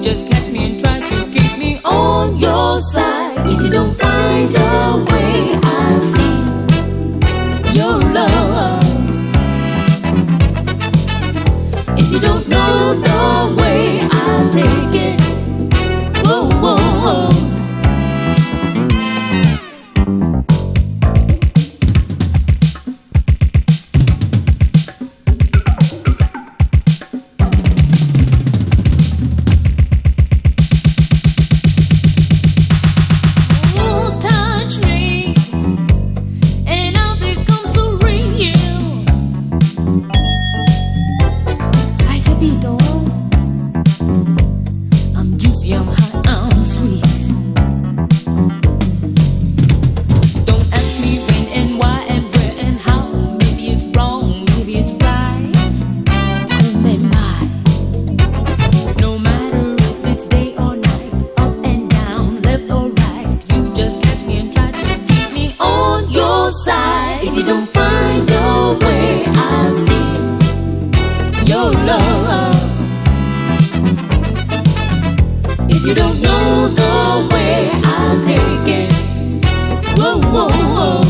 just catch me and try to keep me on your side. If you don't find a way, I'll steal your love. If you don't know the way, I'll take it. Whoa, whoa, whoa. I'm juicy, I'm hot, I'm sweet. Don't ask me when and why and where and how. Maybe it's wrong, maybe it's right. Oh my, no matter if it's day or night, up and down, left or right, you just catch me and try to keep me on your side. If you don't find a way, I'll steal your love. If you don't know the way, I'll take it. Whoa, whoa, whoa.